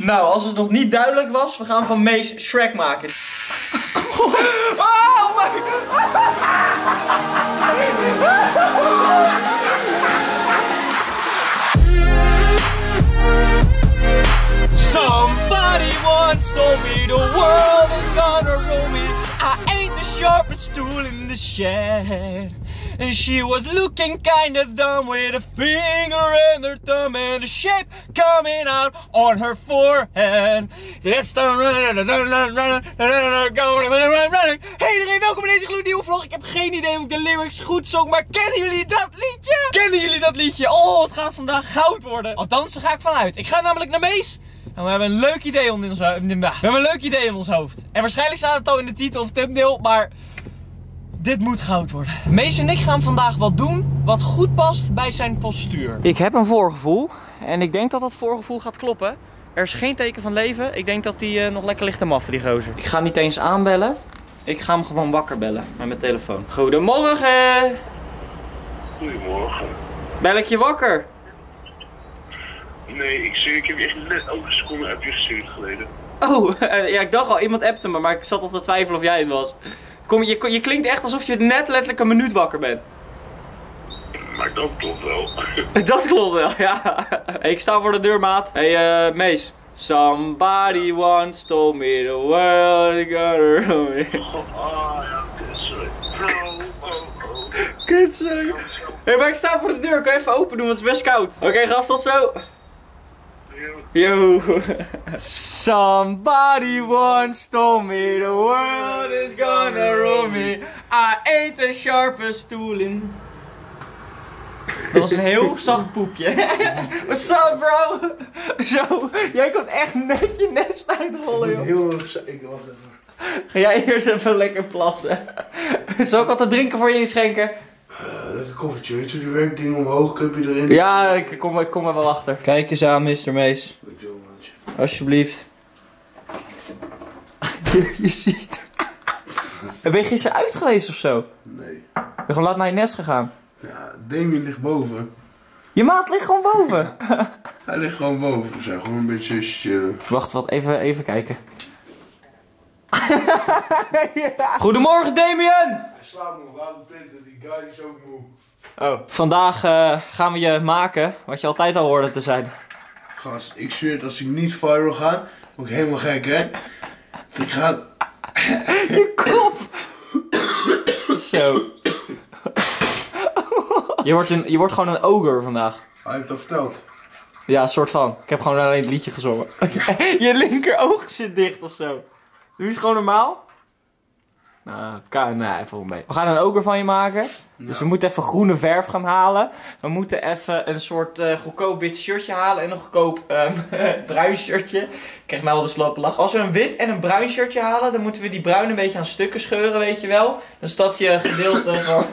Nou, als het nog niet duidelijk was, we gaan van Mees Shrek maken. Oh my god! Somebody once told me the world is gonna roll me. I ain't the sharpest tool in the shed. And she was looking kinda dumb with a finger and her thumb and a shape coming out on her forehead. Yes, hey iedereen, welkom bij deze gloednieuwe vlog. Ik heb geen idee of ik de lyrics goed zong, maar kennen jullie dat liedje? Kennen jullie dat liedje? Oh, het gaat vandaag goud worden. Althans, daar ga ik vanuit. Ik ga namelijk naar Mees. En we hebben een leuk idee in ons hoofd. We hebben een leuk idee in ons hoofd. En waarschijnlijk staat het al in de titel of thumbnail, maar dit moet goud worden. Mees en ik gaan vandaag wat doen wat goed past bij zijn postuur. Ik heb een voorgevoel en ik denk dat dat voorgevoel gaat kloppen. Er is geen teken van leven. Ik denk dat hij nog lekker ligt te maffen, die gozer. Ik ga niet eens aanbellen. Ik ga hem gewoon wakker bellen met mijn telefoon. Goedemorgen. Goedemorgen. Bel ik je wakker? Nee, ik heb je echt net ook een seconde appje gestuurd geleden. Oh, ja, ik dacht al, iemand appte me, maar ik zat al te twijfelen of jij het was. Je klinkt echt alsof je net letterlijk een minuut wakker bent. Maar dat klopt wel. Dat klopt wel, ja. Hey, ik sta voor de deur, maat. Hey, Mees. Somebody once told me the world is gonna roll me. Ja, kutzooi. Kutzooi. Hey, maar ik sta voor de deur. Kan je even open doen, want het is best koud. Oké, gast, tot zo. Yo. Somebody once told me the world is gonna roll me. I ain't the sharpest tool in. Dat was een heel zacht poepje. What's up, bro? Zo, jij komt echt net je nest uitrollen, joh. Heel erg zeker, wacht even. Ga jij eerst even lekker plassen? Zal ik wat te drinken voor je inschenken? Lekker koffertje, weet je, die werkding omhoog, cupje erin. Ja, ik kom er wel achter. Kijk eens aan, Mr. Mees. Dankjewel, maatje. Alsjeblieft. Je ziet. Ben je gisteren uit geweest of zo? Nee. Ben je gewoon laat naar je nest gegaan? Ja, Damien ligt boven. Je maat ligt gewoon boven. Hij ligt gewoon boven, we zijn gewoon een beetje chillen. Wacht, wat, even kijken. Ja. Goedemorgen, Damien! Hij slaapt nog, laat hem printen, die guy is ook moe. Oh. Vandaag gaan we je maken wat je altijd al hoorde te zijn. Gast, ik zweer het, als ik niet viral ga, word ik helemaal gek, hè? Ik ga... Je kop! Zo. Je wordt gewoon een ogre vandaag. Hij heeft dat verteld. Ja, soort van. Ik heb gewoon alleen het liedje gezongen. Je linker oog zit dicht of zo. Doe eens gewoon normaal. Nee, even mee. We gaan een ogre van je maken. Ja. Dus we moeten even groene verf gaan halen. We moeten even een soort goedkoop wit shirtje halen. En een goedkoop bruin shirtje. Ik krijg nou wel de slappe lach. Als we een wit en een bruin shirtje halen, dan moeten we die bruin een beetje aan stukken scheuren, weet je wel. Dan staat je gedeelte van...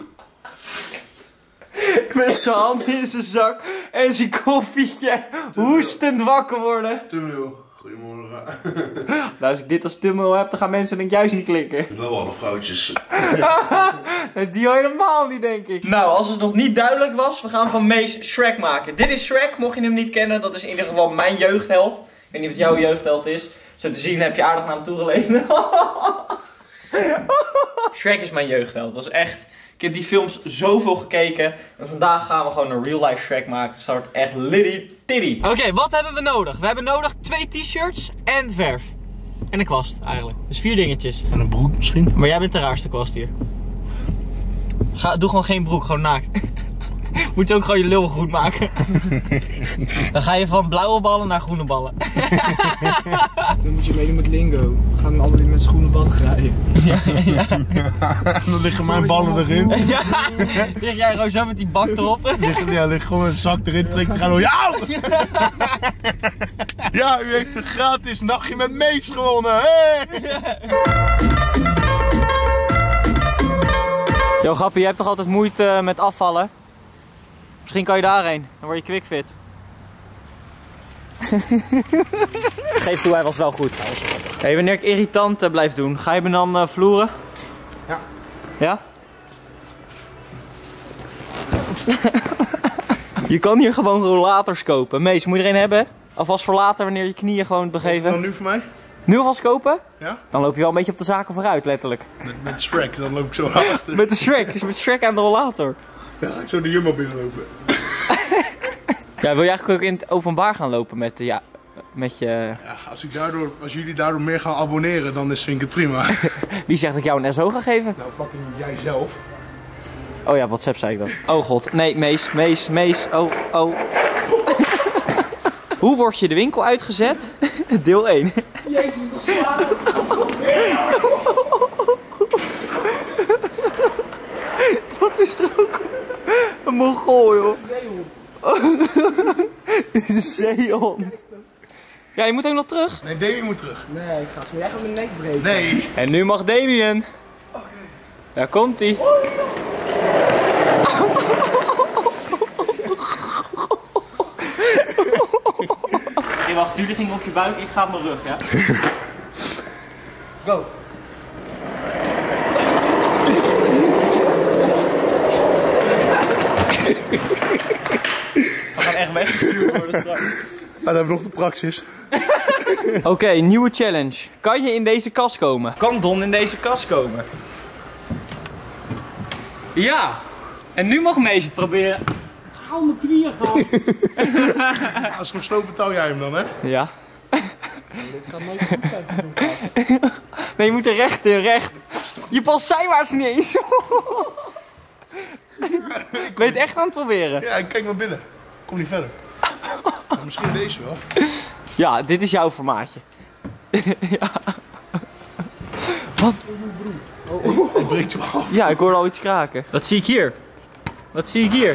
Met zijn handen in zijn zak en zijn koffietje hoestend wakker worden. Tummel, goedemorgen. Nou, als ik dit als thumbnail heb, dan gaan mensen denk ik juist niet klikken. Wel alle vrouwtjes. Die helemaal niet, denk ik. Nou, als het nog niet duidelijk was, we gaan van Mees Shrek maken. Dit is Shrek, mocht je hem niet kennen. Dat is in ieder geval mijn jeugdheld. Ik weet niet wat jouw jeugdheld is. Zo te zien heb je aardig naar hem toegeleefd. Shrek is mijn jeugdheld. Dat is echt... Ik heb die films zoveel gekeken. En vandaag gaan we gewoon een real life Shrek maken. Het wordt echt litty titty. Oké, wat hebben we nodig? We hebben nodig 2 t-shirts en verf. En een kwast eigenlijk. Dus 4 dingetjes. En een broek misschien? Maar jij bent de raarste kwast hier. Doe gewoon geen broek, gewoon naakt. Moet je ook gewoon je lul goed maken. Dan ga je van blauwe ballen naar groene ballen. Dan moet je meedoen met lingo. We gaan altijd met groene ballen graaien. Ja. Dan liggen mijn ballen erin. Ja, lig jij gewoon zo met die bak erop? Ligt gewoon een zak erin, trekt er gewoon. Ja! Ja, u heeft een gratis nachtje met Mees gewonnen. Hey! Yo, grappie, je hebt toch altijd moeite met afvallen? Misschien kan je daarheen, dan word je quickfit. Geef toe, hij was wel goed. Hey, wanneer ik irritant blijf doen, ga je me dan vloeren? Ja. Ja? Je kan hier gewoon rollators kopen. Mees, moet je er een hebben? Alvast voor later, wanneer je knieën gewoon begeven. Dan nu voor mij? Nu alvast kopen? Ja? Dan loop je wel een beetje op de zaken vooruit, letterlijk. Met Shrek, dan loop ik zo achter. Met de Shrek, met Shrek aan de rollator. Ja, ga ik zo de Jumbo binnenlopen. Ja, wil je eigenlijk ook in het openbaar gaan lopen met, ja, met je... Ja, als jullie daardoor meer gaan abonneren, dan vind ik het prima. Wie zegt dat ik jou een SO ga geven? Nou, fucking jijzelf. Oh ja, WhatsApp zei ik dat. Oh god, nee, Mees, oh. Hoe word je de winkel uitgezet? Deel 1. Jezus, nog zwaar. Wat is er ook? Een Mongool, joh. Dit is een zeehond. Ja, je moet ook nog terug. Nee, Davy moet terug. Nee, gast, maar jij gaat mijn nek breken. Nee. En nu mag Damien. Daar komt hij. Hey, wacht, jullie gingen op je buik, ik ga op mijn rug, ja? Go. We gaan echt weggestuurd worden straks. Dan hebben we nog de praxis. Oké, nieuwe challenge. Kan je in deze kast komen? Kan Don in deze kast komen? Ja. En nu mag Mees het proberen. Hou mijn knieën gewoon. Als ik hem sloop, betaal jij hem dan, hè? Ja. Dit kan nooit goed zijn voor zo'n kast. Nee, je moet er recht in, recht. Je past zijwaarts niet eens. Ben je het echt aan het proberen? Ja, kijk maar binnen. Kom niet verder. Ja, misschien deze wel. Ja, dit is jouw formaatje. Ja. Wat? Het breekt je af. Ja, ik hoorde al iets kraken. Wat zie ik hier? Wat zie ik hier?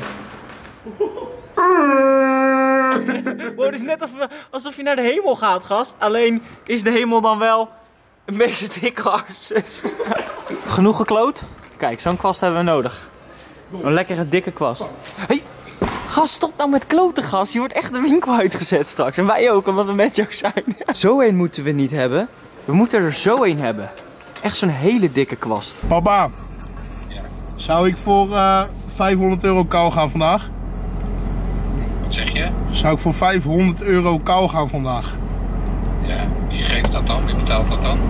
Wow, het is net alsof je naar de hemel gaat, gast. Alleen is de hemel dan wel een beetje dikke arses. Genoeg gekloot? Kijk, zo'n kwast hebben we nodig. Een lekkere dikke kwast. Hey, gast, stop nou met kloten, gast. Je wordt echt de winkel uitgezet straks. En wij ook, omdat we met jou zijn. Zo een moeten we niet hebben. We moeten er zo een hebben. Echt zo'n hele dikke kwast. Papa. Ja. Zou ik voor 500 euro kou gaan vandaag? Wat zeg je? Zou ik voor 500 euro kou gaan vandaag? Ja, wie geeft dat dan? Wie betaalt dat dan?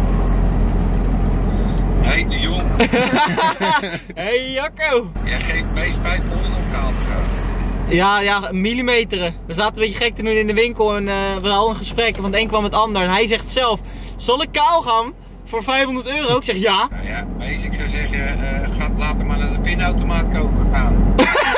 Hé, hey, de jong. Hey Jacco! Jij geeft meest 500 om kaal te gaan. Ja, millimeteren. We zaten een beetje gek te doen in de winkel en we hadden een gesprek. Want het een kwam met het ander. En hij zegt zelf, zal ik kaal gaan voor 500 euro? Ik zeg ja. Nou ja, meest, ik zou zeggen, ga later maar naar de pinautomaat komen gaan.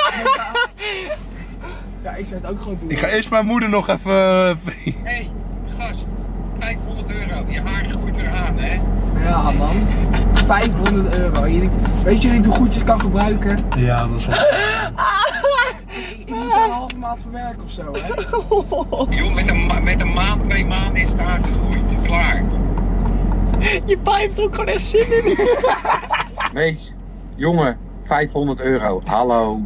Ja, ik zou het ook gewoon doen. Ik ga eerst mijn moeder nog even... Hé, hey, gast, 500 euro. Je haar groeit weer aan, hè? Ja, man. 500 euro. Weet jullie hoe goed je het kan gebruiken? Ja, dat is wel... Ik moet daar een halve maand voor werken of zo, hè? Joh, met een maand, 2 maanden is het haar gegroeid. Klaar. Je pa heeft er ook gewoon echt zin in. Mees, jongen, 500 euro. Hallo.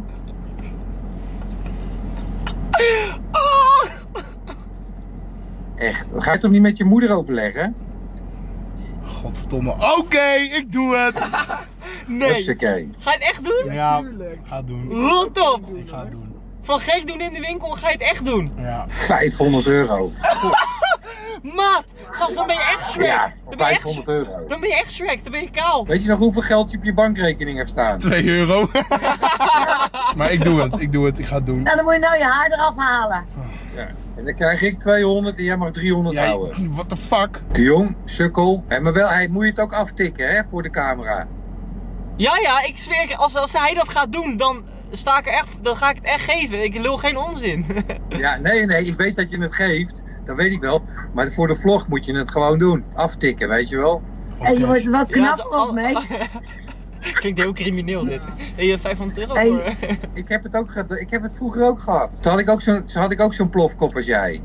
Echt, ga je toch niet met je moeder overleggen? Godverdomme. Oké, ik doe het. Nee. Hupsakee. Ga je het echt doen? Ja, Tuurlijk. ga het doen. Rot op! Ik ga het doen. Van gek doen in de winkel, ga je het echt doen? Ja. 500 euro. Maat! Gast, dan ben je echt Shrek! Ja, Dan ben je echt, 500 euro. dan ben je echt Shrek, dan ben je kaal. Weet je nog hoeveel geld je op je bankrekening hebt staan? 2 euro. Maar ik doe het, ik ga het doen. Nou, dan moet je nou je haar eraf halen. Ja. En dan krijg ik 200 en jij mag 300 houden. What the fuck? De jong, sukkel. Hé, maar wel, hij moet je het ook aftikken, hè, voor de camera. Ja, ik zweer, als hij dat gaat doen, dan ga ik het echt geven. Ik lul geen onzin. Ja, nee, ik weet dat je het geeft. Dat weet ik wel. Maar voor de vlog moet je het gewoon doen. Aftikken, weet je wel. En je wordt er wel knap Ja, op, mee. Klinkt heel crimineel dit. Hey, 500 euro Hey. voor... Ik heb het vroeger ook gehad. Toen had ik ook zo'n plofkop als jij.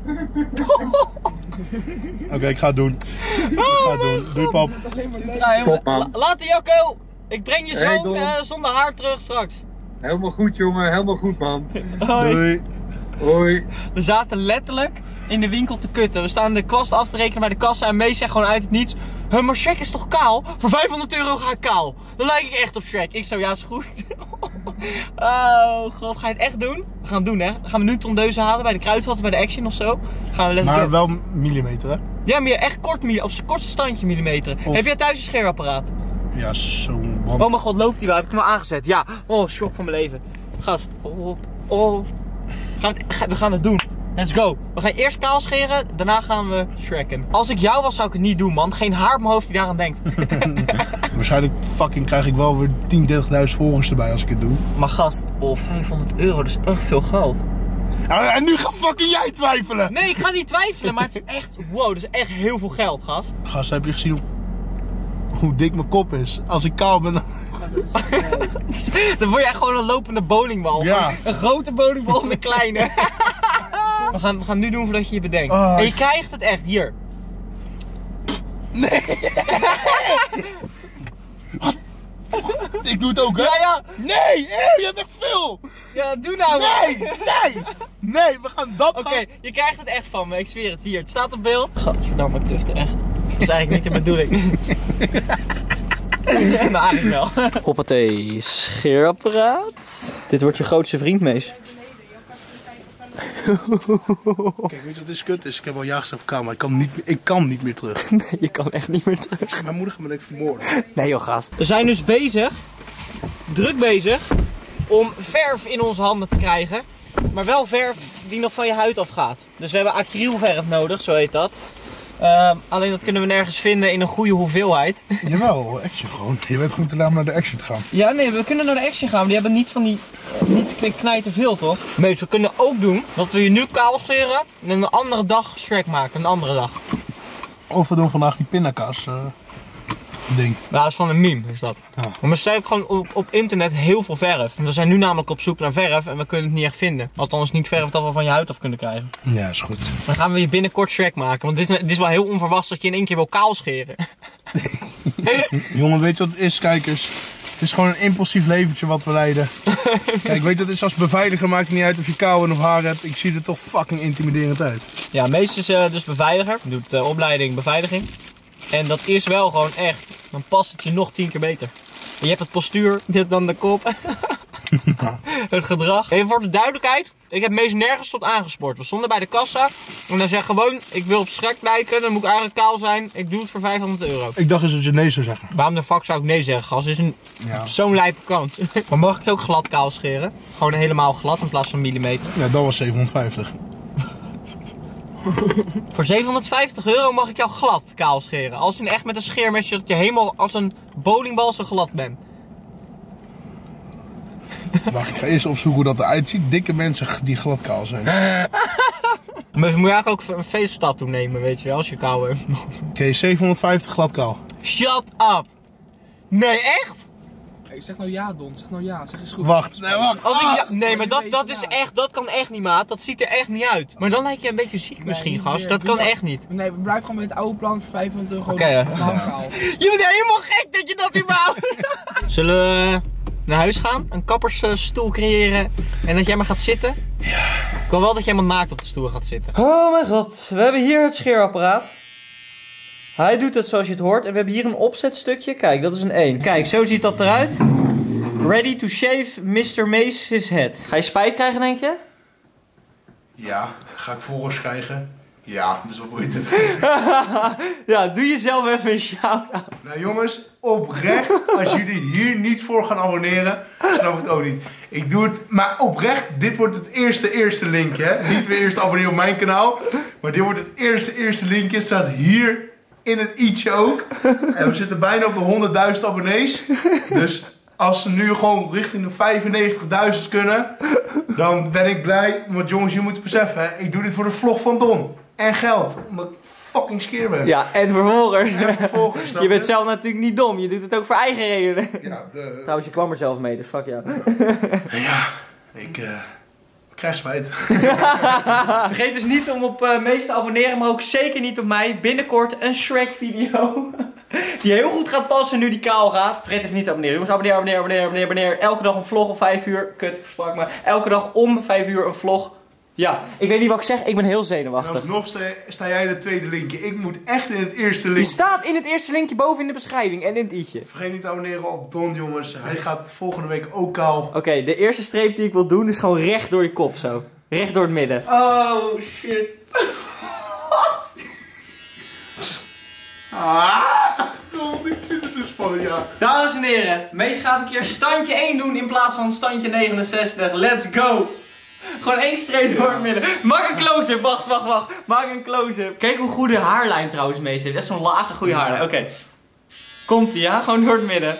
Oké, ik ga het doen. Ik ga het doen. Doei pap. Top, man. Later Jacco! Ik breng je Hey, zoon Don. zonder haar terug straks. Helemaal goed, jongen. Helemaal goed, man. Hoi. Doei. Hoi. We zaten letterlijk in de winkel te kutten. We staan de kwast af te rekenen bij de kassa en Mees zegt gewoon uit het niets: maar Shrek is toch kaal? Voor 500 euro ga ik kaal. Dan lijk ik echt op Shrek. Ik zo, ja, is goed. Oh god, ga je het echt doen? We gaan het doen hè. Gaan we nu tondeuzen halen bij de Kruidvat, bij de Action of zo? Gaan we let's Maar go. wel millimeter, hè? Ja, maar echt kort op zijn kortste standje millimeter. Of- Heb jij thuis een scheerapparaat? Ja, zo'n... Oh mijn god, loopt hij wel? Heb ik hem al aangezet? Ja. Oh, shock van mijn leven. Gast. Oh. We gaan het doen. Let's go. We gaan eerst kaal scheren, daarna gaan we shrekken. Als ik jou was, zou ik het niet doen, man. Geen haar op mijn hoofd die daaraan denkt. Waarschijnlijk fucking krijg ik wel weer 10.000, 30.000 volgers erbij als ik het doe. Maar gast, €500, dat is echt veel geld. En nu ga fucking jij twijfelen! Nee, ik ga niet twijfelen, maar het is echt, wow, dat is echt heel veel geld, gast. Gast, heb je gezien hoe dik mijn kop is? Als ik kaal ben, dan... Dan word jij gewoon een lopende bowlingbal. Ja. Een grote bowlingbal en een kleine. We gaan nu doen voordat je je bedenkt. Oh, En je krijgt het echt, hier. Nee! Ik doe het ook, hè? Ja. Nee! Je hebt echt veel! Ja, doe nou. Nee, we gaan dat Oké, je krijgt het echt van me, ik zweer het. Hier, het staat op beeld. Gadverdamme, ik tufte echt. Dat is eigenlijk niet de bedoeling. Nou, eigenlijk wel. Hoppatee, scheerapparaat. Dit wordt je grootste vriend, Mees. Kijk, weet je wat dit kut is? Ik heb al jagers op kamer, ik kan niet meer terug. Nee, je kan echt niet meer terug. Mijn moeder gaat me denk ik vermoorden. Nee joh, gast. We zijn dus druk bezig, om verf in onze handen te krijgen. Maar wel verf die nog van je huid afgaat. Dus we hebben acrylverf nodig, zo heet dat. Alleen dat kunnen we nergens vinden in een goede hoeveelheid. Jawel, Action gewoon. Je bent goed te laat om naar de Action te gaan. Ja, nee, we kunnen naar de Action gaan, maar die hebben niet van die... niet knijten veel, toch? Mees, we kunnen ook doen dat we je nu kaal scheren en een andere dag Shrek maken, een andere dag. Of we doen vandaag die pindakaas ding. Nou, dat is van een meme, is dat. Ja. Maar ze hebben gewoon op internet heel veel verf. En we zijn nu namelijk op zoek naar verf en we kunnen het niet echt vinden. Althans niet verf dat we van je huid af kunnen krijgen. Ja, is goed. Dan gaan we je binnenkort Shrek maken, want dit is wel heel onverwachts dat je in één keer wil kaal scheren. Jongen, weet je wat het is, kijkers? Het is gewoon een impulsief leventje wat we leiden. Kijk, weet je, het is als beveiliger, maakt het niet uit of je kou en of haar hebt. Ik zie er toch fucking intimiderend uit. Ja, Mees is dus beveiliger, doet opleiding beveiliging. En dat is wel gewoon echt, dan past het je nog 10 keer beter. Je hebt het postuur, dit dan de kop. Het gedrag. Even voor de duidelijkheid, ik heb Mees nergens tot aangespoord. We stonden bij de kassa en hij zegt gewoon, ik wil op Shrek lijken, dan moet ik eigenlijk kaal zijn. Ik doe het voor €500. Ik dacht eens dat je nee zou zeggen. Waarom de fuck zou ik nee zeggen, gast? Het is zo'n lijpe kant. Maar mag ik je ook glad kaal scheren? Gewoon helemaal glad in plaats van millimeter. Ja, dat was 750. Voor €750 mag ik jou glad kaal scheren. Als in echt met een scheermesje dat je helemaal als een bowlingbal zo glad bent. Wacht, ik ga eerst opzoeken hoe dat eruit ziet. Dikke mensen die glad kaal zijn. Maar moet je eigenlijk ook een feeststad toenemen, weet je wel, als je kaal bent. Oké, 750 glad kaal. Shut up! Nee, echt? Hey, zeg nou ja, Don. Zeg nou ja. Zeg eens goed. Wacht, nee, wacht. Als ik nee, maar dat is echt, dat kan echt niet, maat. Dat ziet er echt niet uit. Maar dan lijkt je een beetje ziek misschien, niet gast. meer. Dat Doe kan maar. echt niet. Nee, we blijven gewoon met het oude plan voor €500 gewoon Oké, ja. kaal. Je bent helemaal gek dat je dat überhaupt... Zullen we naar huis gaan? Een kappersstoel creëren en dat jij maar gaat zitten? Ja. Ik wil wel dat jij helemaal naakt op de stoel gaat zitten. Oh mijn god, we hebben hier het scheerapparaat. Hij doet het zoals je het hoort en we hebben hier een opzetstukje. Kijk, dat is een 1. Kijk, zo ziet dat eruit. Ready to shave Mr. Mace his head. Ga je spijt krijgen, denk je? Ja, ga ik volgers krijgen? Ja, dus wat boeit het? Ja, doe jezelf even een shout-out. Nou jongens, oprecht, als jullie hier niet voor gaan abonneren, snap ik het ook niet. Ik doe het, maar oprecht, dit wordt het eerste linkje. Hè? Niet weer eerst abonneren op mijn kanaal, maar dit wordt het eerste linkje. Het staat hier in het i'tje ook. En we zitten bijna op de 100.000 abonnees. Dus als ze nu gewoon richting de 95.000 kunnen, dan ben ik blij. Want jongens, je moet beseffen, hè, ik doe dit voor de vlog van Don. En geld, omdat ik fucking skeer ben. Ja, en vervolgens. Snap Je bent zelf natuurlijk niet dom, je doet het ook voor eigen redenen. Ja, Trouwens, je kwam er zelf mee, dus fuck jou. ja, ik krijg spijt. Vergeet dus niet om op Mees te abonneren, maar ook zeker niet op mij. Binnenkort een Shrek video. Die heel goed gaat passen nu die kaal gaat. Vergeet even niet te abonneren. Jongens, abonneer. Elke dag een vlog om 5 uur. Kut, ik versprak maar. Elke dag om 5 uur een vlog. Ja, ik weet niet wat ik zeg. Ik ben heel En zenuwachtig. alsnog sta jij in het tweede linkje. Ik moet echt in het eerste Die linkje. staat in het eerste linkje boven in de beschrijving en in het i'tje. Vergeet niet te abonneren op Don, jongens. Hij gaat volgende week ook kaal. Oké, de eerste streep die ik wil doen is gewoon recht door je kop zo. Recht door het midden. Oh, shit. Don, dit is zo spannend, ja. Dames en heren, Mees gaat een keer standje 1 doen in plaats van standje 69. Let's go! Gewoon 1 streep door het midden. Maak een close-up, wacht. Maak een close-up. Kijk hoe goede haarlijn trouwens Mees heeft. Dat is zo'n lage goede haarlijn. Oké. Komt-ie, ja? Gewoon door het midden.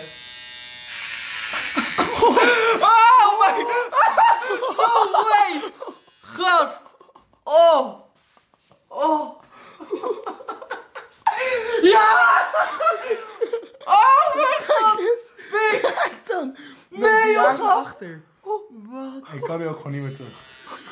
Oh my... Oh way! Gast! Oh! Ja! Oh mijn god! Kijk dan! Nee, Daar is joh! achter. Ik kan nu ook gewoon niet meer terug.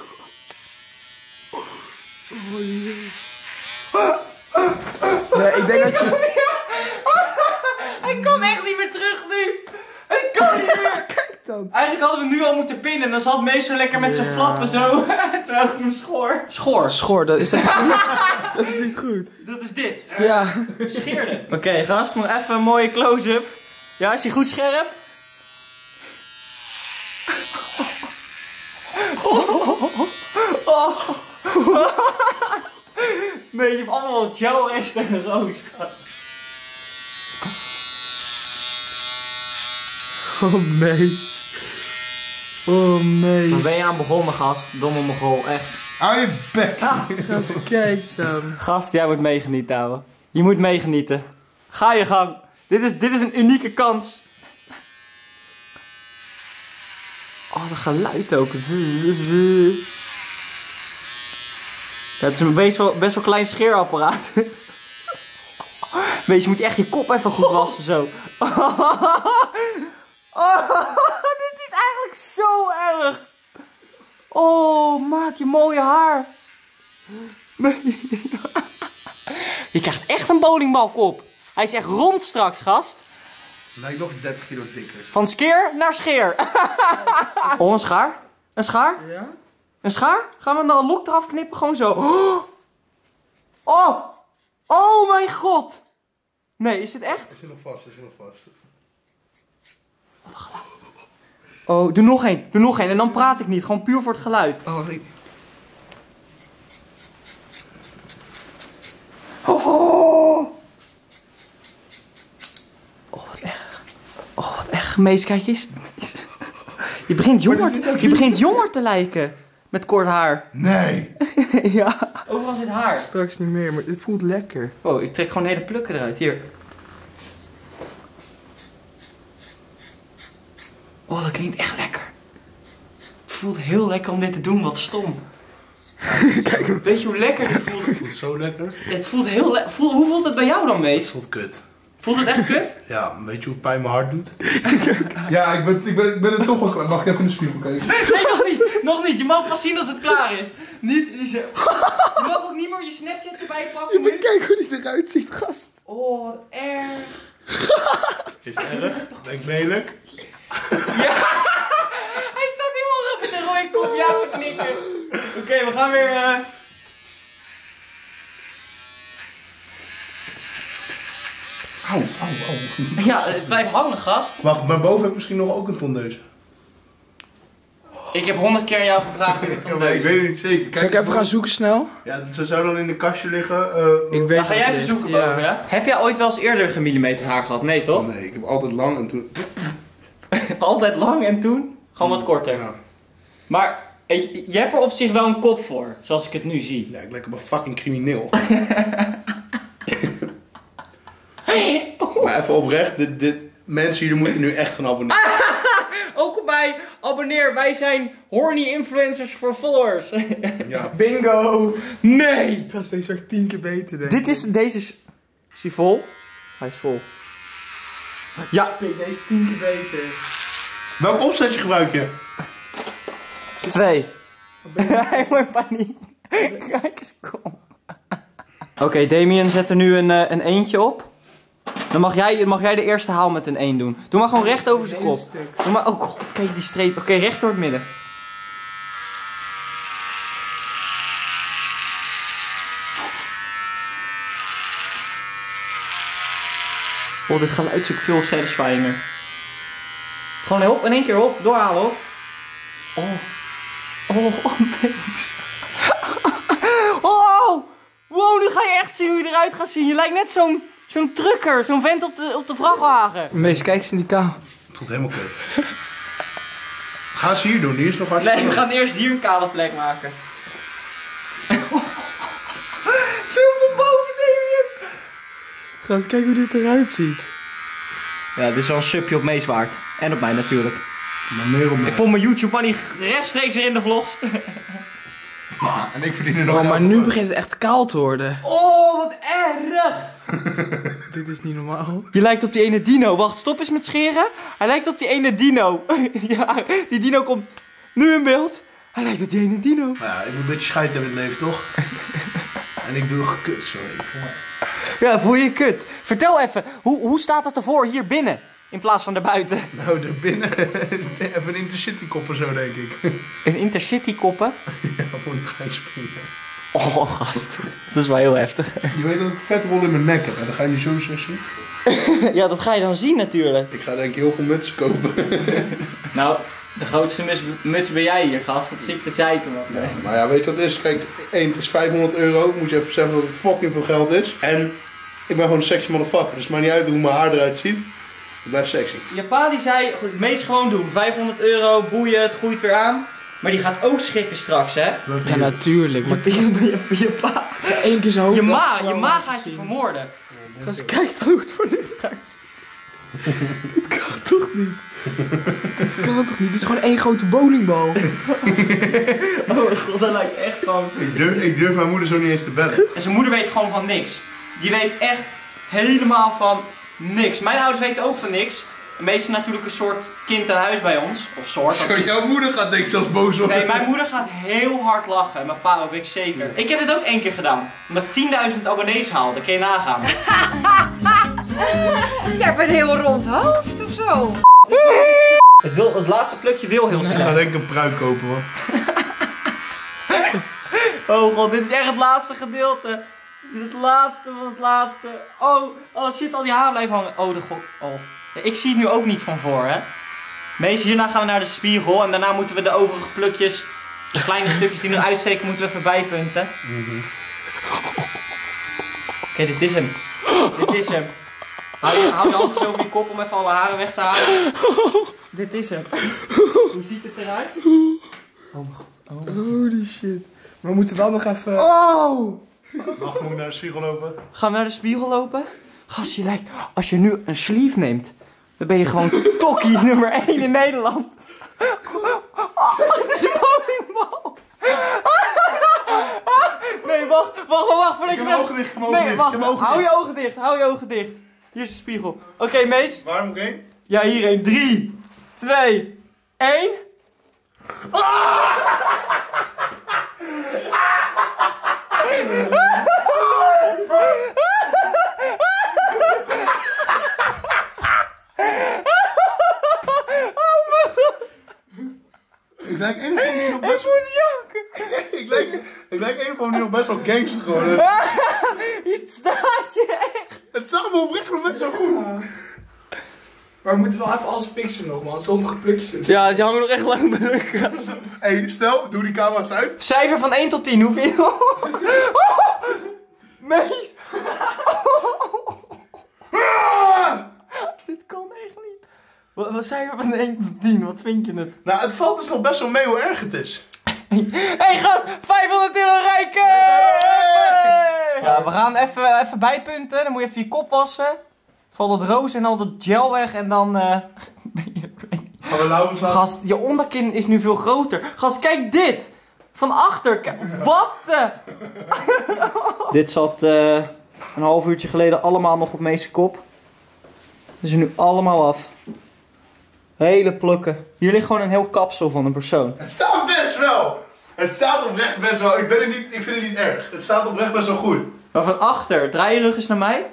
Nee, ik denk dat je... Hij kan echt niet meer terug nu! Hij kan niet meer! Kijk dan! Eigenlijk hadden we nu al moeten pinnen en dan zat Mees zo lekker met zijn flappen zo. Terwijl ik hem schoor. Schoor, dat is dat goed? Dat is niet goed. Dat is dit. Ja. Scheerde. Oké, gast, nog even een mooie close-up. Ja, is hij goed scherp? Mees, je hebt allemaal gel-resten en roos. Oh, Mees. Oh, Mees. Waar ben je aan begonnen, gast? Domme mogol, echt. Hou je bek. Gast, kijk dan. Gast, jij moet meegenieten, ouwe. Je moet meegenieten. Ga je gang. Dit is een unieke kans. Oh, dat geluid ook. Ja, het is een best wel klein scheerapparaat. Wees, je moet echt je kop even goed wassen, zo. Oh, dit is eigenlijk zo erg. Oh, maak je mooie haar. Je krijgt echt een bowlingbalkop. Hij is echt rond straks, gast. Lijkt nog 30 kilo dikker. Van skeer naar scheer. Oh, een schaar? Een schaar? Ja? Een schaar? Gaan we nou een lok eraf knippen? Gewoon zo. Oh! Oh mijn god! Nee, is dit echt? Is er nog vast, is er nog vast. Oh, doe nog één. Doe nog één. En dan praat ik niet. Gewoon puur voor het geluid. Oh, wacht, ik... Oh, wat erg. Oh, wat erg. Mees, kijk eens. Je begint jonger te lijken. Met kort haar. Nee. Ja. Overal zit haar. Straks niet meer, maar dit voelt lekker. Oh, ik trek gewoon hele plukken eruit. Hier. Oh, dat klinkt echt lekker. Het voelt heel lekker om dit te doen. Wat stom. Kijk, Weet je hoe lekker dit voelt? Het voelt zo lekker. Het voelt heel lekker. Hoe voelt het bij jou dan, Mees? Het voelt kut. Voelt het echt kut? Ja, weet je hoe pijn mijn hart doet? Ja, ik ben er toch wel klaar. Mag ik even in de spiegel kijken? Nee, nog niet. Nog niet. Je mag pas zien als het klaar is. Je mag ook niet meer je Snapchat erbij pakken maar nu. kijk hoe die eruit ziet, gast. Oh, wat erg. Is het erg? Ben ik lelijk? Ja. Hij staat helemaal op met een rode kop ja te knikken. Oké, we gaan weer... Auw, auw. Ja, het blijft hangen, gast. Wacht, maar boven heb ik misschien nog ook een tondeus. Ik heb 100 keer aan jou gevraagd of je het Ja, maar ik weet het niet zeker. Kijk, Zal ik even gaan zoeken snel? Ja, ze zou dan in de kastje liggen. Ik weet Dan ga het jij niet. even zoeken boven, ja? Heb jij ooit wel eens eerder gemillimeterd haar gehad? Nee, toch? Nee, ik heb altijd lang en toen... Altijd lang en toen? Gewoon wat korter. Ja. Maar je hebt er op zich wel een kop voor, zoals ik het nu zie. Ja, ik lijk op een fucking crimineel. Maar even oprecht, mensen, jullie moeten nu echt gaan abonneren. Ook bij abonneer, wij zijn horny influencers voor followers. Ja. Bingo! Nee! Gast, deze werkt 10 keer beter, denk ik. Deze is hij vol? Hij is vol. Ja. Deze is 10 keer beter. Welk opzetje gebruik je? 2. Hij wordt in paniek. Kijk eens, kom. Oké, Damien zet er nu een eentje op. Dan mag jij de eerste haal met een 1 doen. Doe maar gewoon recht over zijn kop. Doe maar, oh god, kijk die streep. Oké, recht door het midden. Oh, dit geluid is ook veel satisfying. Gewoon op, in één keer op. Doorhalen op. Oh, niks. Oh! Wow, nu ga je echt zien hoe je eruit gaat zien. Je lijkt net zo'n trucker, zo'n vent op de vrachtwagen. Mees, kijk eens in die kou. Het voelt helemaal kut. Ga ze hier doen, hier is nog hartstikke. Nee, we gaan eerst hier een kale plek maken. Film van boven, Damien. Ga eens kijken hoe dit eruit ziet. Ja, dit is wel een subje op Mees waard. En op mij natuurlijk. Maar meer op mij. Ik pomp mijn YouTube money rechtstreeks weer in de vlogs. Ja, en ik verdien er nog Oh, maar geld nu voor. begint het echt kaal te worden. Oh, wat erg. Dit is niet normaal. Je lijkt op die ene dino. Wacht, stop eens met scheren. Hij lijkt op die ene dino. Ja, die dino komt nu in beeld. Hij lijkt op die ene dino. Nou ja, ik moet een beetje scheid hebben in het leven, toch? En ik doe gekut, sorry. Ja, voel je kut. Vertel even, hoe staat het ervoor hier binnen? In plaats van daarbuiten. Nou, er binnen even een intercity koppen zo, denk ik. Een intercity koppen? Ja, voor een trein springen. Oh, gast. Dat is wel heel heftig. Je weet dat ik vet rol in mijn nek heb, en dan ga je niet zo zien. Ja, dat ga je dan zien natuurlijk. Ik ga denk ik heel veel mutsen kopen. Nou, de grootste muts ben jij hier, gast. Dat zie ik te zeiken. Ja, maar ja, weet je wat het is? Kijk, het is €500. Moet je even beseffen dat het fucking veel geld is. En ik ben gewoon een sexy motherfucker, dus het maakt niet uit hoe mijn haar eruit ziet. Het blijft sexy. Je pa die zei, het meest gewoon doen. €500, boeien, het groeit weer aan. Maar die gaat ook schrikken straks, hè? Ja, natuurlijk. Maar Je pa. één keer zijn hoofd Je ma afgeslagen gaat je zien. vermoorden. Ga eens kijken dan hoe het voor nu eruit ziet. Dit kan toch niet? Dit kan toch niet? Dit is gewoon één grote bowlingbal. Oh mijn god, dat lijkt echt gewoon... Ik durf mijn moeder zo niet eens te bellen. En zijn moeder weet gewoon van niks. Die weet echt helemaal van niks. Mijn ouders weten ook van niks. De meeste natuurlijk een soort kind aan huis bij ons. Of soort. Zo, jouw moeder gaat denk ik zelfs boos worden. Nee, mijn moeder gaat heel hard lachen. Mijn pa ook, ik zeker. Ik heb dit ook 1 keer gedaan. Omdat ik 10.000 abonnees haalde. Kun je nagaan. Jij hebt een heel rond hoofd of zo. Het laatste plukje wil heel Ik snel. ga denk ik een pruik kopen, man. Oh god, dit is echt het laatste gedeelte. Dit is het laatste van het laatste. Oh shit, al die haar blijven hangen. Oh de god. Oh. Ja, ik zie het nu ook niet van voor, hè. Meest hierna gaan we naar de spiegel. En daarna moeten we de overige plukjes, de kleine stukjes die er uitsteken, moeten we even bijpunten. Oké, dit is hem. Dit is hem. Hou je handjes over je kop om even alle haren weg te halen. Dit is hem. Hoe ziet het eruit? Oh mijn god. Oh. Holy shit. Maar we moeten wel nog even... Oh! Wacht, moet ik naar de spiegel lopen? Gaan we naar de spiegel lopen? Gast, je lijkt... Als je nu een sleeve neemt, dan ben je gewoon tokkie nummer 1 in Nederland. Oh, het is een bowlingbal. Nee, wacht. Voordat Ik heb mijn ogen dicht, ik heb mijn ogen Nee, dicht, wacht. ik heb mijn ogen Hou dicht. je ogen dicht, hou je ogen dicht. Hier is de spiegel. Oké, Mees. Waar moet ik heen? Ja, hierheen. 3, 2, 1. Ik lijk een of andere manier nog best Ik lijk een of andere manier nog best wel gangster gewoon. Het staat je echt. Het staat me oprecht nog best wel goed. Maar we moeten wel even alles fixen nog, man. Sommige plukjes. Ja, die hangen nog echt lang belukken. Hey, stel, doe die camera's uit. Cijfer van 1 tot 10, hoeveel? Mees! Dit kan echt niet. Wat cijfer van 1 tot 10, wat vind je het? Nou, het valt dus nog best wel mee hoe erg het is. Hey gast, €500 rijken! Ja, we gaan even bijpunten. Dan moet je even je kop wassen. Valt het roos en al dat gel weg en dan ben je... Gaan we lauw slaan? Gast, je onderkin is nu veel groter. Gast, kijk dit! Van achter, wat de... Dit zat een half uurtje geleden allemaal nog op Mees' kop. Dat is er nu allemaal af. Hele plukken. Hier ligt gewoon een heel kapsel van een persoon. Het staat best wel. Het staat oprecht best wel. Ik vind het niet erg. Het staat oprecht best wel goed. Maar van achter, draai je rug eens naar mij.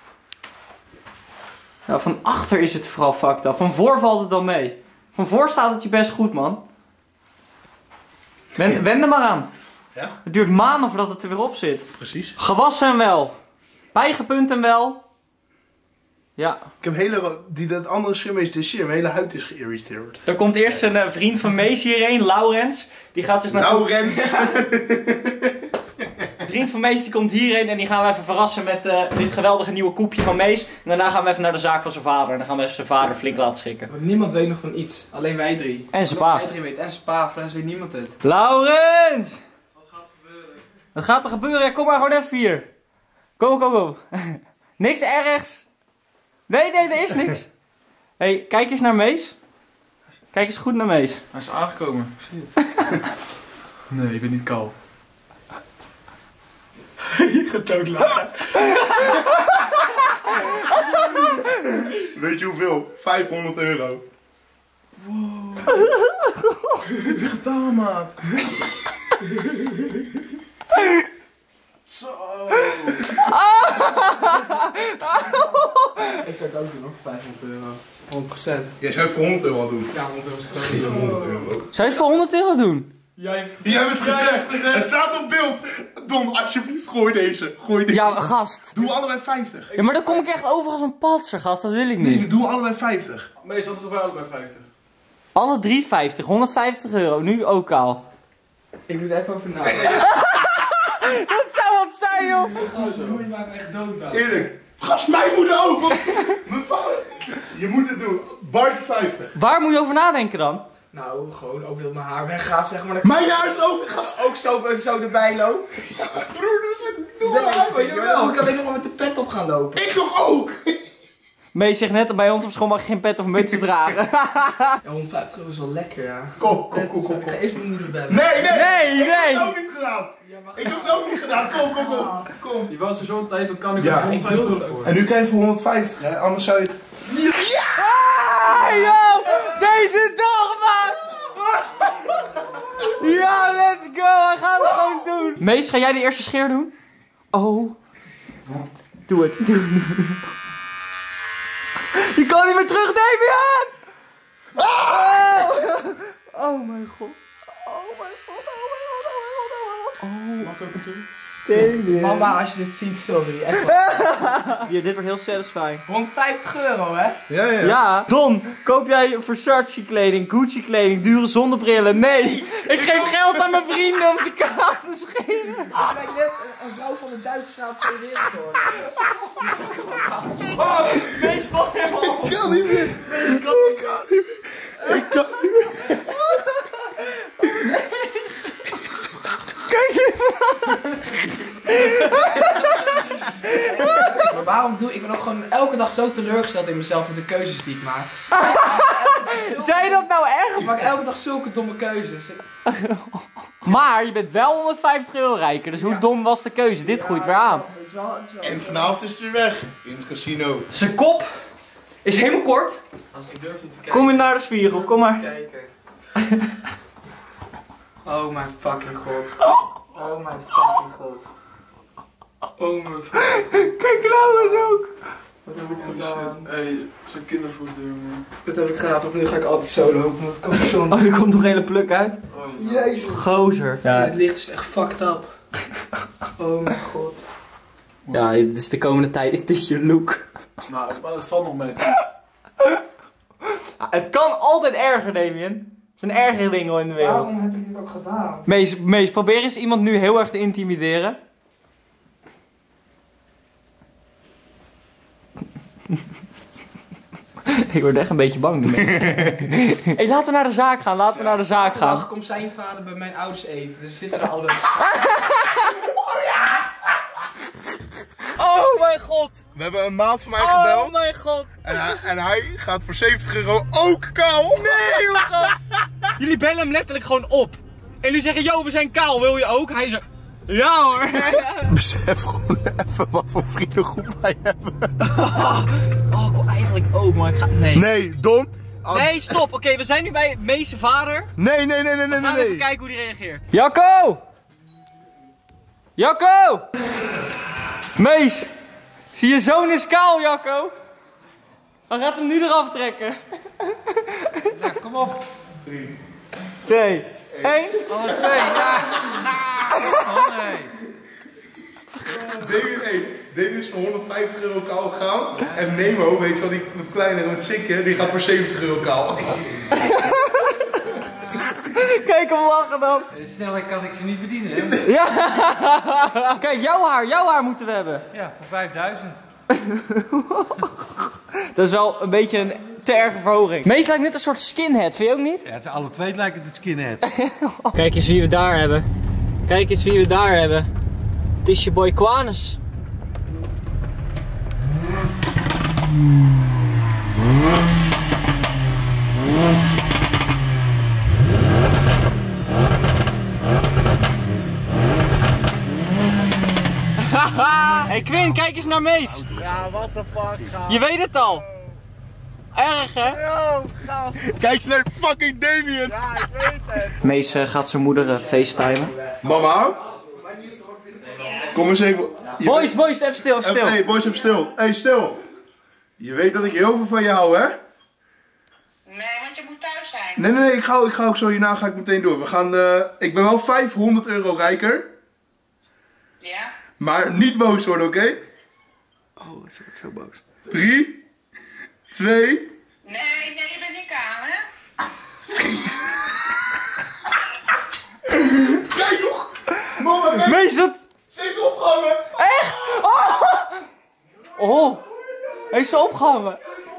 Nou, van achter is het vooral fucked up. Van voor valt het wel mee. Van voor staat het je best goed, man. Wend er maar aan. Ja? Het duurt maanden voordat het er weer op zit. Precies. Gewassen wel. Bijgepunt en wel. Ja. Ik heb dat andere schimmees de shit, mijn hele huid is geïrriteerd. Er komt eerst een vriend van Mees hierheen, Laurens. Die gaat zich naar... Laurens! Een vriend van Mees die komt hierheen en die gaan we even verrassen met dit geweldige nieuwe koepje van Mees. En daarna gaan we even naar de zaak van zijn vader. En dan gaan we even zijn vader flink laten schrikken. Want niemand weet nog van iets. Alleen wij drie. En zijn pa. Wij drie weten. En zijn pa. Voor de rest weet niemand het. Laurens! Wat gaat er gebeuren? Wat gaat er gebeuren? Ja, kom maar gewoon even hier. Kom. Niks ergs. Nee, er is niks. Hey, kijk eens naar Mees. Kijk eens goed naar Mees. Hij is aangekomen, ik zie het. Nee, ik ben niet kaal. Je gaat doodlachen. Weet je hoeveel? 500 euro. Wow. Gedaan, maat. Zo. Ik zou het ook doen hoor, voor 500 euro. 100%. Jij zou het voor 100 euro al doen. Ja, 100 euro is Voor groot. 100 euro. Zou je het voor 100 euro doen? Jij hebt het Jij hebt het gezegd. Het staat op beeld. Dom, alsjeblieft, gooi deze. Ja, gast. Doe allebei 50. Ja, maar dan kom ik echt over als een patser, gast. Dat wil ik Nee, niet. doe allebei 50. Meestal is het wel bij 50. Alle 3,50. 150 euro. Nu ook al. Ik moet er even over nadenken. Dat zou wat zijn, joh. Je maakt me echt dood aan. Eerlijk. Gast, mijn moeder ook. Mijn vader. Je moet het doen. Bartje 50. Waar moet je over nadenken dan? Nou, gewoon over dat mijn haar weggaat, zeg maar. Mijn huis ook. Gast. Ook zo erbij loop. Broer, zit Nee, jawel. Ik kan alleen nog maar met de pet op gaan lopen. Ik toch ook. Mees zegt net dat bij ons op school mag je geen pet of muts dragen. Ja, 150 euro is wel lekker, ja. Kom. Ik ga eerst mijn moeder bellen. Nee. Nee. Ik heb het ook niet gedaan. Ik heb het ook niet gedaan. Kom. Je was er zo'n tijd, dan kan ik Ja, er 150 euro voor. En nu krijg je voor 150, hè? Anders zou je het... Ah, yo! Deze dag, man! Ja, let's go! Hij gaat het gewoon doen! Mees, ga jij de eerste scheer doen? Oh. Doe het. Je kan niet meer terug, Damian! Oh mijn god. Mama, als je dit ziet, sorry. Echt wel. Hier, dit wordt heel satisfying. 150 euro, hè? Ja. Ja, Don, koop jij Versace kleding, Gucci kleding, dure zonnebrillen? Nee, ik geef geld aan mijn vrienden om de kaart te scheren. Ik lijk net als vrouw van de Duitse straat van de wereld door. Oh, Mees valt helemaal op. Ik kan niet meer. Ik kan niet meer. Kijk even. Maar waarom doe ik ben ook gewoon elke dag zo teleurgesteld in mezelf met de keuzes die ik maak. Zei je dat nou echt? Ik maak elke dag zulke domme keuzes. Maar je bent wel 150 euro rijker, dus hoe dom was de keuze? Dit groeit weer aan. Het is wel. En vanavond is het weer weg. In het casino. Zijn kop is helemaal kort. Als ik durf niet te kijken. Kom je naar de spiegel, kom maar. Kijken. Oh mijn fucking god. Oh mijn fucking god. Oh mijn fucking god. Kijk, Laurens ook. Wat heb ik gedaan? Hé, zijn kindervoeten, jongen. Wat heb ik gedaan? Nu ga ik altijd zo lopen. Capuchon. Oh, er komt nog een hele pluk uit. Oh, Jezus. Gozer. Het licht is echt fucked up. Oh mijn god. Ja, dit is de komende tijd, is dit je look. nou, maar dat valt nog mee. Het kan altijd erger, Damien. Er zijn ergere dingen in de wereld. Waarom heb ik dit ook gedaan? Mees, probeer eens iemand nu heel erg te intimideren. Ik word echt een beetje bang, die mensen. Hey, laten we naar de zaak gaan, Vandaag komt zijn vader bij mijn ouders eten, dus zitten er allebei. Oh mijn god! We hebben een maat van mij gebeld. Oh mijn god! En hij gaat voor 70 euro ook kaal. Nee, jongen! Jullie bellen hem letterlijk gewoon op. En jullie zeggen, yo, we zijn kaal, wil je ook? Hij zegt, ja hoor. Besef gewoon even wat voor vriendengroep wij hebben. Oh, ik wil eigenlijk ook, maar ik ga... Nee. Nee, Don. Nee, stop. Oké, we zijn nu bij Mees' vader. Nee. We gaan even kijken hoe die reageert. Jacco! Jacco! Mees! Zie je zoon is kaal, Jacco? Dan gaat hem nu eraf trekken. Ja, kom op. 3, 2, 1. Alle twee, ja. Oh nee. David 1. Dit is voor 150 euro kaal gegaan. En Nemo, weet je wel, die wat kleinere met sikje, die gaat voor 70 euro kaal. Kijk hem lachen dan. Snelheid kan ik ze niet bedienen, hè? Ja. Kijk, jouw haar moeten we hebben. Ja, voor 5000. Dat is wel een beetje een te erge verhoging. Meest lijkt net een soort skinhead, vind je ook niet? Ja, alle twee lijken het skinhead. Kijk eens wie we daar hebben. Kijk eens wie we daar hebben. Het is je boy Quanus. Hey Quinn, kijk eens naar Mees. Ja, what the fuck, Je weet het al. Erg hè? Yo, gast. Kijk eens naar fucking Damien. Ja, ik weet het. Mees gaat zijn moeder facetimen. Mama? Kom eens even. Boys, even stil, even stil. Hey, boys, even stil. Hey, stil. Je weet dat ik heel veel van je hou, hè? Nee, want je moet thuis zijn. Nee, ik ga ook zo hierna ga ik meteen door. We gaan, ik ben wel 500 euro rijker. Ja? Maar niet boos worden, oké? Oh, het wordt zo boos. 3, 2... Nee, je bent niet aan, hè? Kijk nog! Mama, Mees, wat? zit opgehangen! Echt? Oh! Hij is zo opgehangen.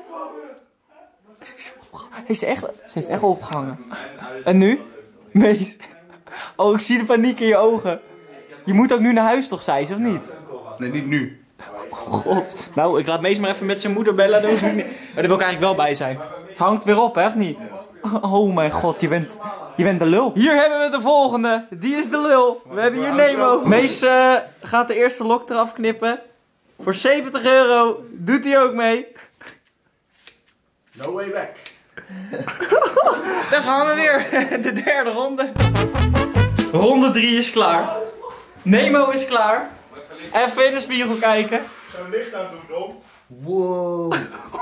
Ze is echt opgehangen. En nu? Mees. Oh, ik zie de paniek in je ogen. Je moet ook nu naar huis toch, zei ze, of niet? Nee, niet nu. God. Nou, ik laat Mees maar even met zijn moeder bellen. Maar daar wil ik eigenlijk wel bij zijn. Het hangt weer op, hè, of niet? Oh mijn god, je bent de lul. Hier hebben we de volgende. Die is de lul. We hebben hier Nemo. Mees gaat de eerste lok eraf knippen. Voor 70 euro doet hij ook mee. No way back. Daar gaan we weer. De derde ronde. Ronde 3 is klaar. Nemo is klaar. Even in de spiegel kijken. Zou licht aan doen, Dom? Wow.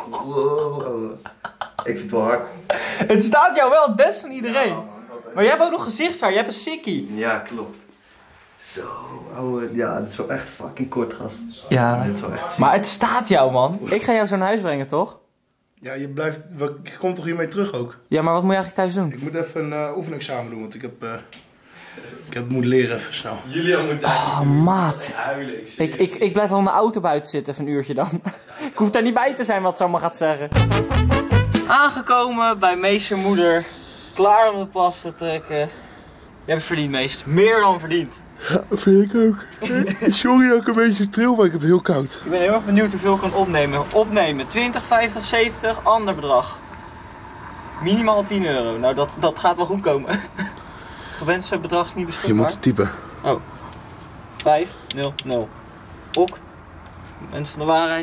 Ik vind het wel hard. Het staat jou wel het best van iedereen. Maar jij hebt ook nog gezichtshaar. Je hebt een sikkie. Ja, klopt. Zo, ouwe. Ja, het is wel echt fucking kort, gast. Ja. Dit is wel echt ziek. Maar het staat jou, man. Ik ga jou zo naar huis brengen, toch? Ja, je komt toch hiermee terug ook? Ja, maar wat moet je eigenlijk thuis doen? Ik moet even een oefenexamen doen, want ik moet leren even snel. Julian moet daar Oh, maat. huilen. Ik blijf wel in de auto buiten zitten, even een uurtje dan. Ik hoef daar niet bij te zijn wat ze allemaal gaat zeggen. Aangekomen bij meestermoeder. Klaar om de pas te trekken. Je hebt het verdiend, meester. Meer dan verdiend. Ja, vind ik ook. Sorry dat ik een beetje tril, maar ik heb het heel koud. Ik ben heel erg benieuwd hoeveel ik kan opnemen. Opnemen, 20, 50, 70, ander bedrag. Minimaal 10 euro. Nou, dat gaat wel goed komen. Gewenste bedrag is niet beschikbaar. typen. Oh. 5, 0, 0. Ok. Moment van de waarheid.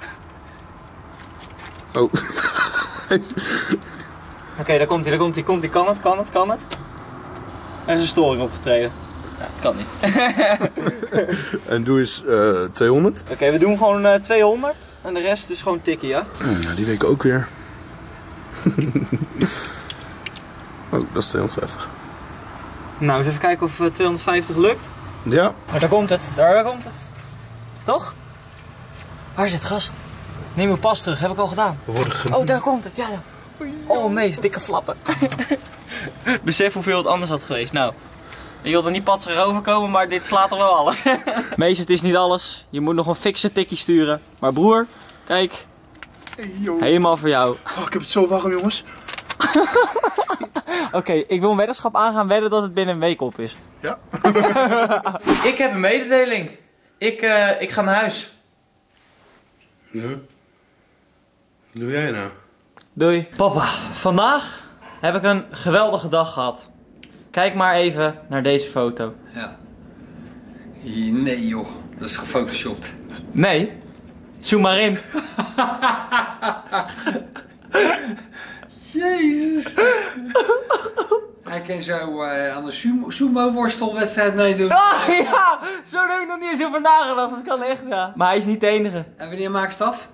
Oh. Oké, daar komt hij. Kan het? Er is een storing opgetreden. Ja, het kan niet. En doe eens 200. Oké, we doen gewoon 200. En de rest is gewoon tikkie, ja? Ja, die week ook weer. Oh, dat is 250. Nou, eens even kijken of 250 lukt. Ja. Maar daar komt het. Daar komt het. Toch? Waar zit gast? Neem mijn pas terug. Heb ik al gedaan. We worden Oh, daar komt het. Ja. Oh, Mees, dikke flappen. Besef hoeveel het anders had geweest. Nou, je wilt er niet patsig overkomen, maar dit slaat er wel alles. Mees, het is niet alles. Je moet nog een fikse tikkie sturen. Maar broer, kijk. Helemaal voor jou. Oh, ik heb het zo warm, jongens. Oké, ik wil een weddenschap aangaan, wedden dat het binnen een week op is. Ja. Ik heb een mededeling. Ik ga naar huis. Ja. Wat doe jij nou? Doei. Papa, vandaag heb ik een geweldige dag gehad. Kijk maar even naar deze foto. Ja. Nee joh, dat is gefotoshopt. Nee, zoom maar in. Jezus. Hij kan zo aan een sumo-worstelwedstrijd meedoen. Oh ja, zo heb ik nog niet eens over nagedacht. Dat kan echt, ja. Maar hij is niet de enige. En wanneer maak je het af?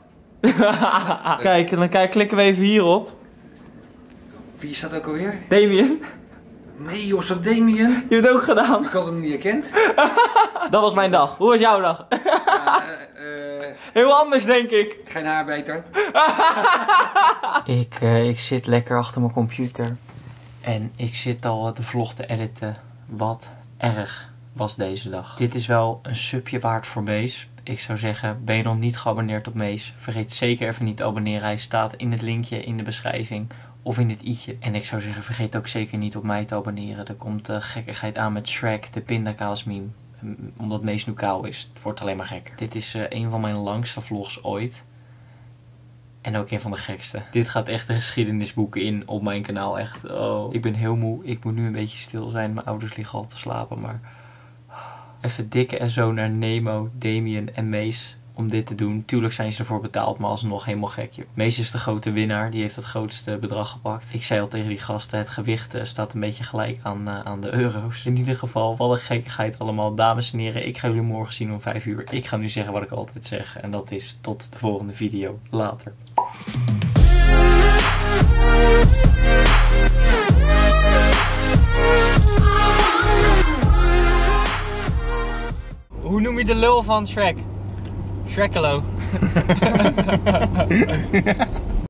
Kijk, en dan klikken we even hierop. Wie is dat ook alweer? Damien. Nee joh, is dat Damien? Je hebt het ook gedaan. Ik had hem niet herkend. Dat was mijn dag. Hoe was jouw dag? Heel anders, denk ik. Geen haar beter. Ik zit lekker achter mijn computer. En ik zit al de vlog te editen. Wat erg was deze dag. Dit is wel een subje waard voor Mees. Ik zou zeggen, ben je nog niet geabonneerd op Mees? Vergeet zeker even niet te abonneren. Hij staat in het linkje in de beschrijving. Of in het i'tje. En ik zou zeggen, vergeet ook zeker niet op mij te abonneren. Er komt gekkigheid aan met Shrek, de pindakaas meme. Omdat Mees nu kaal is. Het wordt alleen maar gekker. Dit is een van mijn langste vlogs ooit. En ook een van de gekste. Dit gaat echt de geschiedenisboeken in op mijn kanaal. Echt, oh. Ik ben heel moe. Ik moet nu een beetje stil zijn. Mijn ouders liggen al te slapen. Maar even dikke en zo naar Nemo, Damien en Mees om dit te doen. Tuurlijk zijn ze ervoor betaald, maar alsnog helemaal gek, joh. Mees is de grote winnaar. Die heeft het grootste bedrag gepakt. Ik zei al tegen die gasten, het gewicht staat een beetje gelijk aan de euro's. In ieder geval, wat een gekkigheid allemaal. Dames en heren, ik ga jullie morgen zien om 5 uur. Ik ga nu zeggen wat ik altijd zeg. En dat is tot de volgende video. Later. Hoe noem je de lul van Shrek? Shrekalo.